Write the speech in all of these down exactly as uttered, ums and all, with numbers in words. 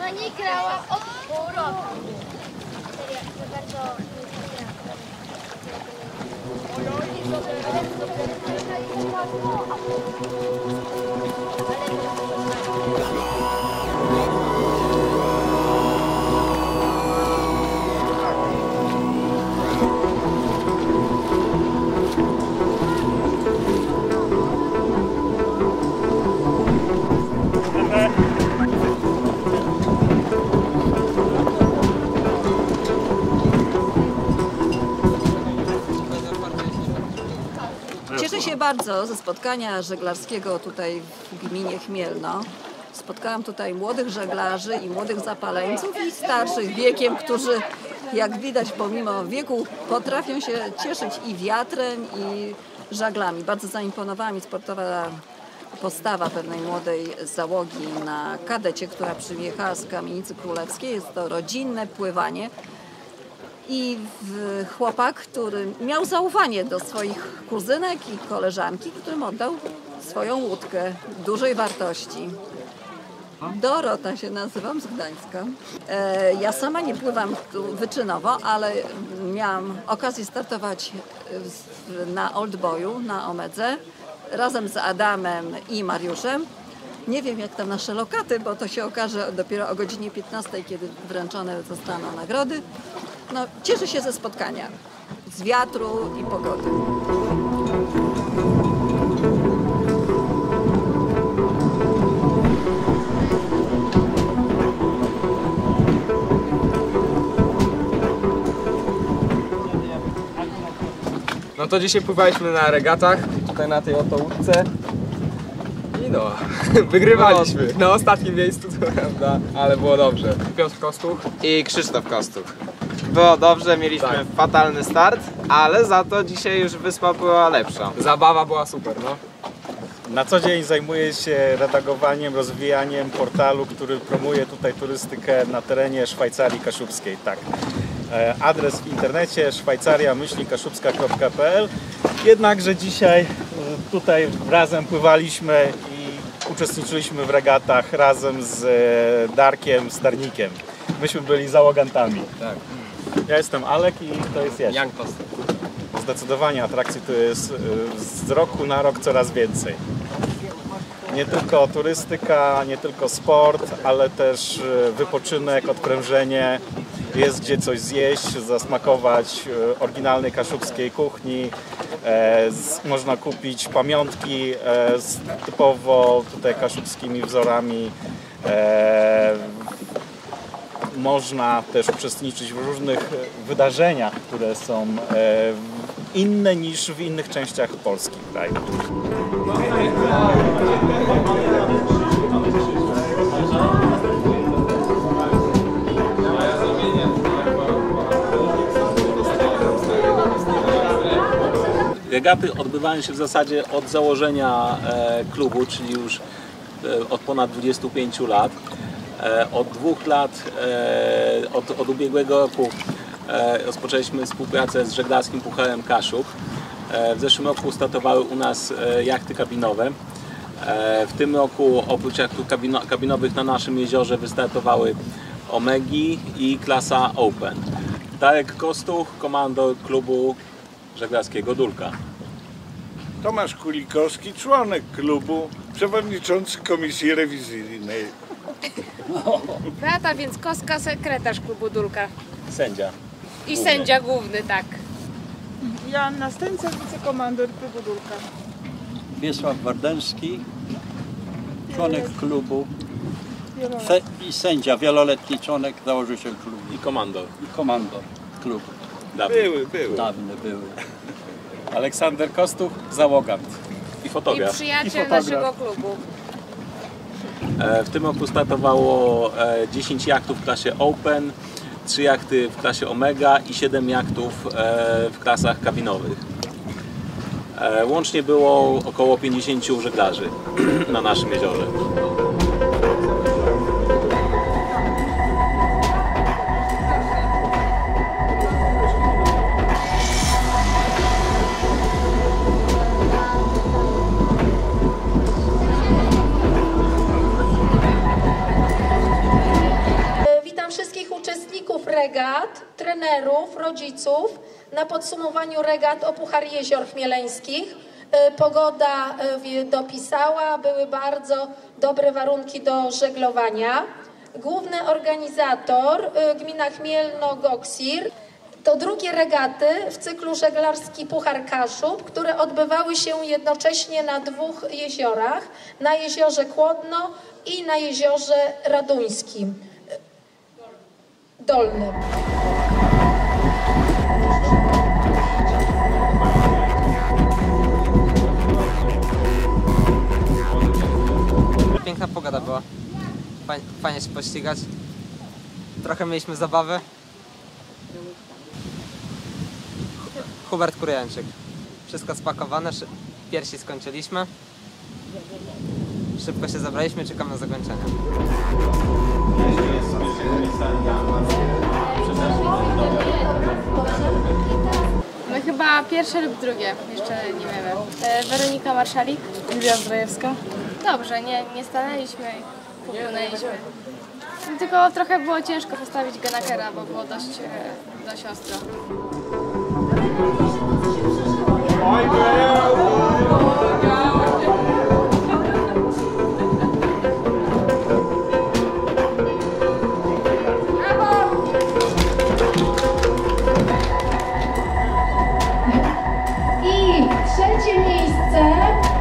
Mama nie grała od pół roku. Serio, to bardzo... Cieszę się bardzo ze spotkania żeglarskiego tutaj w gminie Chmielno. Spotkałam tutaj młodych żeglarzy i młodych zapaleńców i starszych wiekiem, którzy jak widać pomimo wieku potrafią się cieszyć i wiatrem i żaglami. Bardzo zaimponowała mi sportowa postawa pewnej młodej załogi na kadecie, która przyjechała z Kamienicy Królewskiej. Jest to rodzinne pływanie. I chłopak, który miał zaufanie do swoich kuzynek i koleżanki, którym oddał swoją łódkę dużej wartości. Dorota się nazywam, z Gdańska. E, ja sama nie pływam tu wyczynowo, ale miałam okazję startować na Oldboyu, na Omedze, razem z Adamem i Mariuszem. Nie wiem, jak tam nasze lokaty, bo to się okaże dopiero o godzinie piętnastej, kiedy wręczone zostaną nagrody. No, cieszę się ze spotkania, z wiatru i pogody. No to dzisiaj pływaliśmy na regatach, tutaj na tej oto łódce. I no, wygrywaliśmy. Na ostatnim miejscu, to prawda, ale było dobrze. Piotr Kostuch i Krzysztof Kostuch. Było dobrze, mieliśmy tak. fatalny start, ale za to dzisiaj już wyspa była lepsza. Zabawa była super, no. Na co dzień zajmuję się redagowaniem, rozwijaniem portalu, który promuje tutaj turystykę na terenie Szwajcarii Kaszubskiej. Tak. Adres w internecie szwajcaria myślnik kaszubska kropka p l. Jednakże dzisiaj tutaj razem pływaliśmy i uczestniczyliśmy w regatach razem z Darkiem Starnikiem. Myśmy byli załogantami. Tak. Ja jestem Alek i to jest Jasiek. Jan Kostuch. Zdecydowanie atrakcji tu jest z roku na rok coraz więcej. Nie tylko turystyka, nie tylko sport, ale też wypoczynek, odprężenie. Jest gdzie coś zjeść, zasmakować oryginalnej kaszubskiej kuchni. E, z, można kupić pamiątki e, z typowo tutaj kaszubskimi wzorami. E, można też uczestniczyć w różnych wydarzeniach, które są e, inne niż w innych częściach Polski kraju. Regaty odbywają się w zasadzie od założenia e, klubu, czyli już e, od ponad dwudziestu pięciu lat. E, od dwóch lat, e, od, od ubiegłego roku e, rozpoczęliśmy współpracę z żeglarskim Pucharem Kaszub. E, w zeszłym roku startowały u nas e, jachty kabinowe. E, w tym roku oprócz jachtów kabino, kabinowych na naszym jeziorze wystartowały Omegi i klasa Open. Darek Kostuch, komandor klubu żeglarskiego Dulka. Tomasz Kulikowski, członek klubu, przewodniczący komisji rewizyjnej. Beata Więckowska, sekretarz klubu Dulka. Sędzia. I główny. Sędzia główny, tak. Joanna Stęca, wicekomandor klubu Dulka. Wiesław Wardenski, członek klubu Se i sędzia, wieloletni członek, założyciel klubu. I komandor. I komandor klubu. Dawny. Były, były. Dawne były. Aleksander Kostuch, załogant. I fotograf. I przyjaciel I fotograf. naszego klubu. W tym roku startowało dziesięć jachtów w klasie Open, trzy jachty w klasie Omega i siedem jachtów w klasach kabinowych. Łącznie było około pięćdziesięciu żeglarzy na naszym jeziorze. regat, trenerów, rodziców na podsumowaniu regat o Puchar Jezior Chmieleńskich. Pogoda dopisała, były bardzo dobre warunki do żeglowania. Główny organizator, gmina Chmielno-Goksir. To drugie regaty w cyklu żeglarski Puchar Kaszub, które odbywały się jednocześnie na dwóch jeziorach, na jeziorze Kłodno i na jeziorze Raduńskim Dolnym. Piękna pogoda była. Fajnie się pościgać. Trochę mieliśmy zabawy. Hubert Kurjańczyk. Wszystko spakowane, piersi skończyliśmy. Szybko się zabraliśmy, czekam na zakończenie. My chyba pierwsze lub drugie, jeszcze nie wiemy. E, Weronika Marszalik. Julia Zdrajewska. Dobrze, nie, nie stanęliśmy i popłynęliśmy. Tylko trochę było ciężko postawić Genakera, bo było dość, e, dość ostro. I trzecie miejsce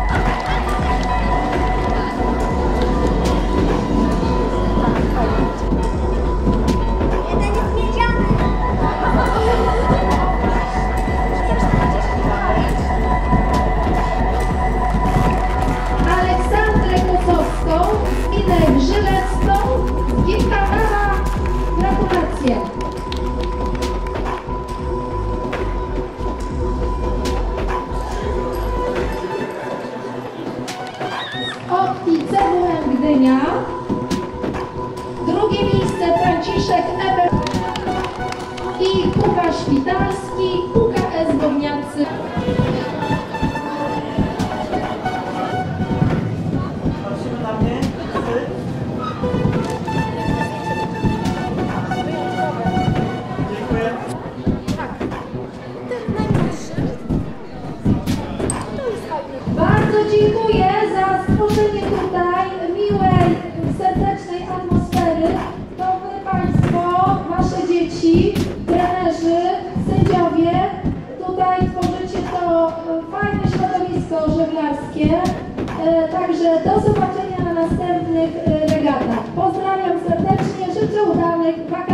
Aleksandrę Kosowską, Inę Żylecką, Gitara. Gratulacje. Opti C W M Gdynia. Drugie miejsce Franciszek Eber i Kuba Świtalski, U K S Gówniacy. Bardzo dziękuję za stworzenie tutaj miłej, serdecznej atmosfery. To wy Państwo, Wasze dzieci, trenerzy, sędziowie, tutaj tworzycie to fajne środowisko żeglarskie. Także do zobaczenia na następnych regatach. Pozdrawiam serdecznie, życzę udanych wakacji.